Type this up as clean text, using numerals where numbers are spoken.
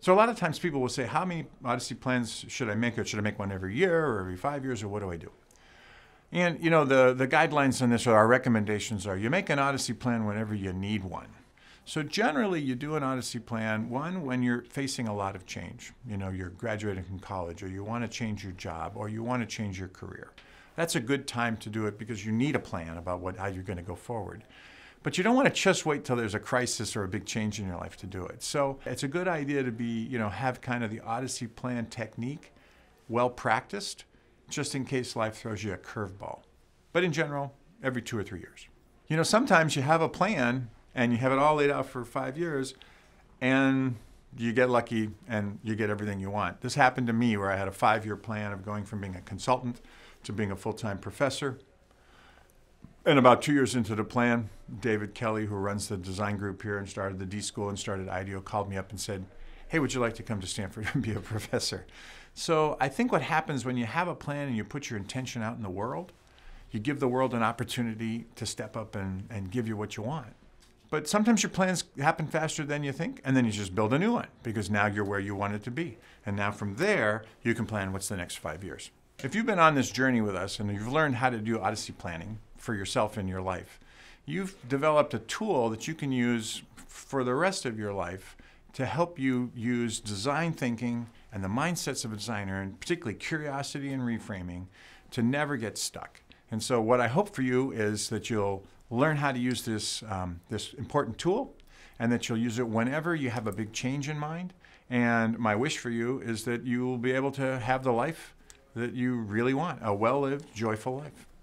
So a lot of times people will say, how many Odyssey plans should I make? Or should I make one every year or every 5 years, or what do I do? And you know, the guidelines on this, or our recommendations are, you make an Odyssey plan whenever you need one. So generally you do an Odyssey plan, one, when you're facing a lot of change. You know, you're graduating from college, or you want to change your job, or you want to change your career. That's a good time to do it because you need a plan about how you're going to go forward. But you don't want to just wait till there's a crisis or a big change in your life to do it. So it's a good idea to have kind of the Odyssey plan technique well practiced, just in case life throws you a curveball. But in general, every 2 or 3 years. You know, sometimes you have a plan and you have it all laid out for 5 years and you get lucky and you get everything you want. This happened to me where I had a 5-year plan of going from being a consultant to being a full-time professor. And about 2 years into the plan, David Kelly, who runs the design group here and started the D School and started IDEO, called me up and said, hey, would you like to come to Stanford and be a professor? So I think what happens when you have a plan and you put your intention out in the world, you give the world an opportunity to step up and give you what you want. But sometimes your plans happen faster than you think, and then you just build a new one because now you're where you want it to be. And now from there, you can plan what's the next 5 years. If you've been on this journey with us and you've learned how to do Odyssey planning for yourself in your life, you've developed a tool that you can use for the rest of your life to help you use design thinking and the mindsets of a designer, and particularly curiosity and reframing, to never get stuck. And so what I hope for you is that you'll learn how to use this important tool, and that you'll use it whenever you have a big change in mind. And my wish for you is that you will be able to have the life that you really want, a well-lived, joyful life.